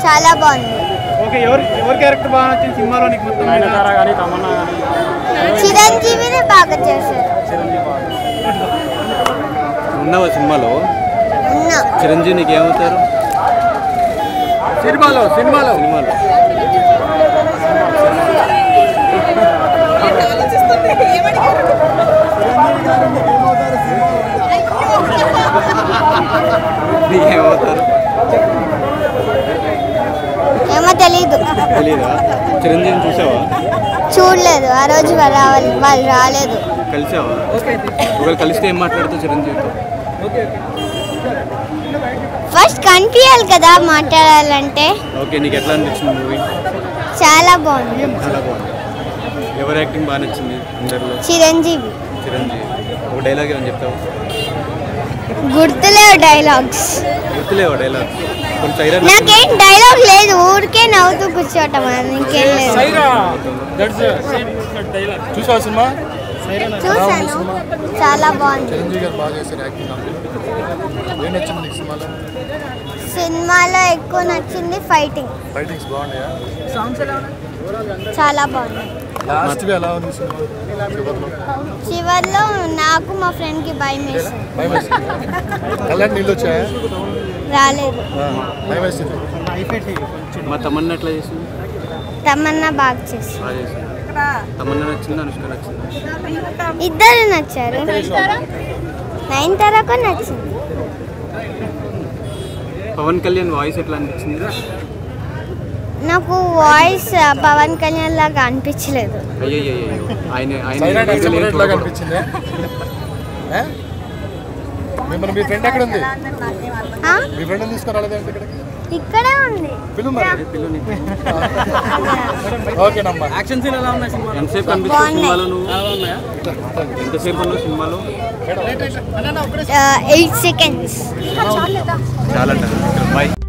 చాలా బాగుంది. ఓకే, ఎవరి క్యారెక్టర్ బాగా నచ్చింది సినిమాలో నీకు? మొత్తం నయనతార కానీ తమన్నా కానీ చిరంజీవిని బాగా చేశారు. ఉన్నావా సినిమాలో? ఉన్నా. చిరంజీవి నీకు ఏమవుతారు సినిమాలో? నీకేమవుతారు? ఏమో తెలీదా? చిరంజీవిని చూసావా? చూడలేదు. ఆ రోజు వాళ్ళు రాలేదు. కలిసావా? ఒకవేళ కలిస్తే ఏం మాట్లాడుతావు చిరంజీవితో? ఫస్ట్ కనిపించాలి కదా మాట్లాడాలంటే. ఓకే, నీకు ఎట్లా అనిపించింది మూవీ? చాలా బాగుంది. చాలా బాగుంది. ఎవరి యాక్టింగ్ బాగా నచ్చింది అందరిలో? చిరంజీవి. ఒక డైలాగ్ ఏమని చెప్తావు? గుర్తులేవు డైలాగ్స్. గుర్తులేవా డైలాగ్? కొంచెం సైరా. నాకేం డైలాగ్ లేదు, ఊరికే నవ్వుతూ కూర్చోటం, ఇంకేం లేదు. చూసావా సినిమా? చూసాను, చాలా బాగుంది. చిరంజీవి గారు బాగా చేశారు యాక్టింగ్. ఏం నచ్చింది నీకు సినిమాలో? సినిమాలో ఎక్కువ నచ్చింది ఫైటింగ్స్ బాగున్నాయా? చాలా బాగుంది. లాస్ట్గా ఎలా ఉంది సినిమా? చివర్లో నాకు మా ఫ్రెండ్కి భయం వేసింది. భయం వేసింది? కళ్ళకి నీళ్ళు వచ్చాయా? రాలేదు. భయం వేసింది. మా తమన్నా ఎట్లా చేసింది? తమన్నా బాగా చేసి. బాగా చేసింది. తమన్నా నచ్చింది, అనుష్క నచ్చింది? ఇద్దరు నచ్చారు. నయనతారకు నచ్చింది. పవన్ కళ్యాణ్ వాయిస్ ఎట్లా అనిపించింది? నాకు వాయిస్ పవన్ కళ్యాణ్ లాగా అనిపించలేదు. అయ్యో, ఆయన అనిపించింది. మిమ్మల్ని మీ ఫ్రెండ్ ఎక్కడ ఉంది? మీ ఫ్రెండ్ తీసుకురాలేదంటే ఇక్కడే ఉంది. ఓకేనమ్మా. యాక్షన్ సీన్ ఎలా ఉన్నాయి సినిమా? ఎంతసేపు కనిపిస్తుంది సినిమాలో? నువ్వు ఎంతసేపు ఉన్నావు సినిమాలో? 8 seconds. చాలా బాయ్.